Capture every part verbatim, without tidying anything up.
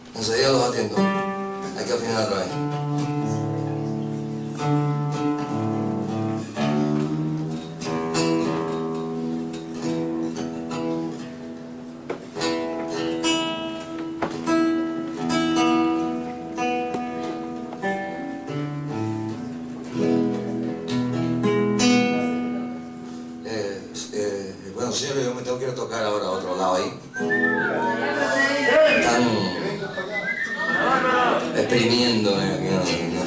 Enseguida los atiendo. Hay que afinarlo ahí. Bueno, señores, yo me tengo que ir a tocar ahora a otro lado ahí. Están exprimiéndome aquí. ¿No?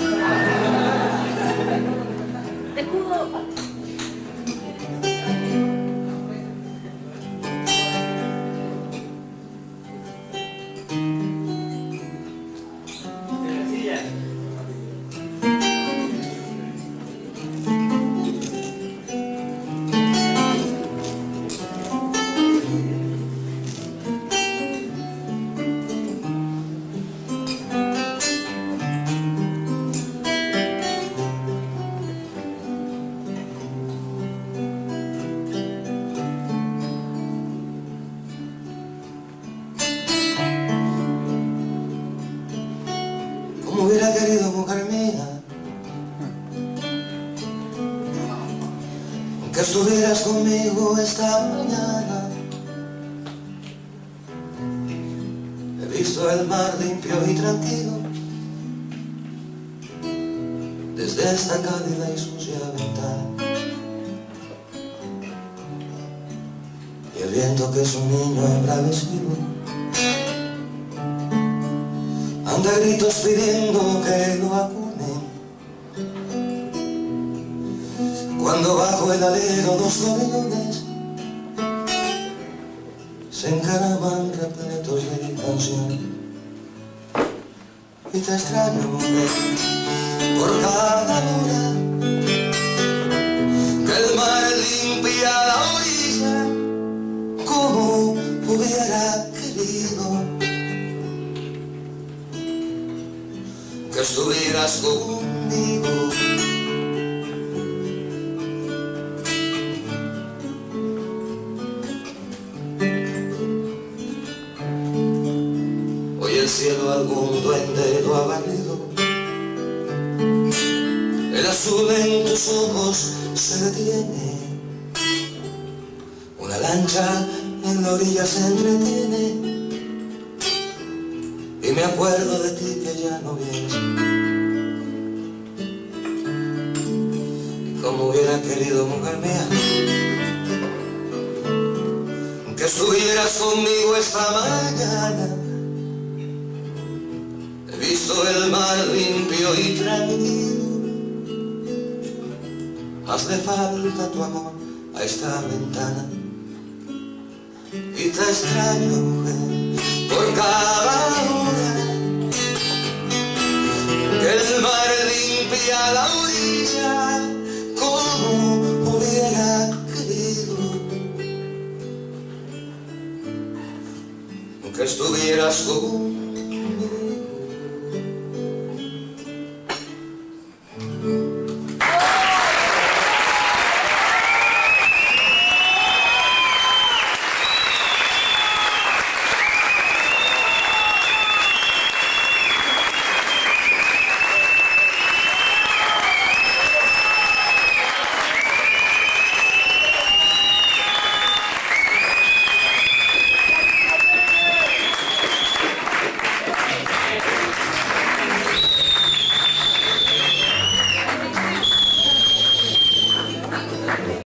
Escudo. Como hubiera querido, mujer mía, que estuvieras conmigo esta mañana. He visto el mar limpio y tranquilo desde esta cálida y sucia ventana, y el viento, que es un niño embravecido, anda a gritos pidiendo que lo acunen. Cuando bajo el alero dos gorriones se encaraman repletos de canción. Y te extraño, mujer, por cada hora que el mar limpia la orilla, como hubiera querido que estuvieras conmigo. Hoy el cielo algún duende lo ha barrido, el azul en tus ojos se detiene, una lancha en la orilla se entretiene, y me acuerdo de ti que ya no vienes. Y como hubiera querido, mujer mía, que estuvieras conmigo esta mañana. He visto el mar limpio y tranquilo, hazle falta tu amor a esta ventana. Y te extraño, mujer, por cada hora que el mar limpia la orilla, como hubiera querido que estuvieras conmigo.